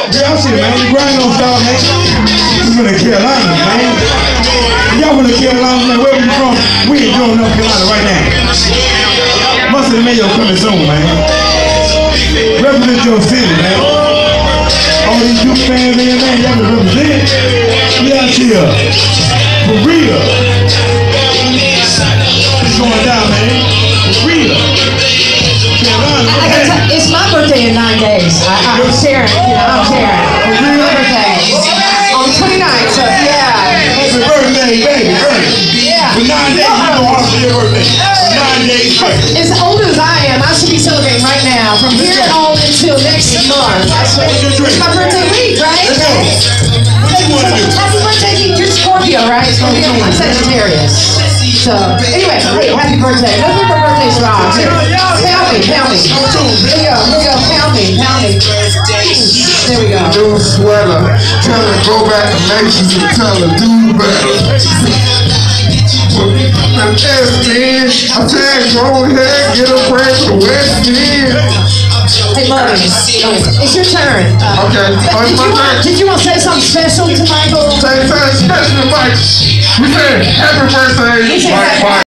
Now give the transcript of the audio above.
Y'all see, man, the grind don't stop, man. We from the Carolinas, man. Y'all from the Carolinas, man. Where we from? We in Durham, North Carolina right now. Mustard and Mayo coming soon, man. Represent your city, man. All these Duke fans in, man, y'all can represent. We out here. For real. It's going down, man. For real. It's my birthday in 9 days. I'm sharing. I'm sharing. My birthday on the 29th. So yeah. Happy birthday, baby. Yeah. For 9 days, you know how to your birthday. For 9 days. As old as I am, I should be celebrating right now. From here on until next month. It's my birthday week, right? Let's go. What you want to do? Happy birthday week. You're Scorpio, right? Scorpio. I'm Sagittarius. So anyway, hey, happy birthday. Let's do my birthday song. Pound me. Here we go. Pound me. There we go. New sweater. Tell her go back to nations and tell her do better. And man, I said go ahead, get a friend to the West End. Hey, Mother, it's your turn. Okay. Did you want to say something special to Michael? Say something special to Mike. We said happy birthday, Mike.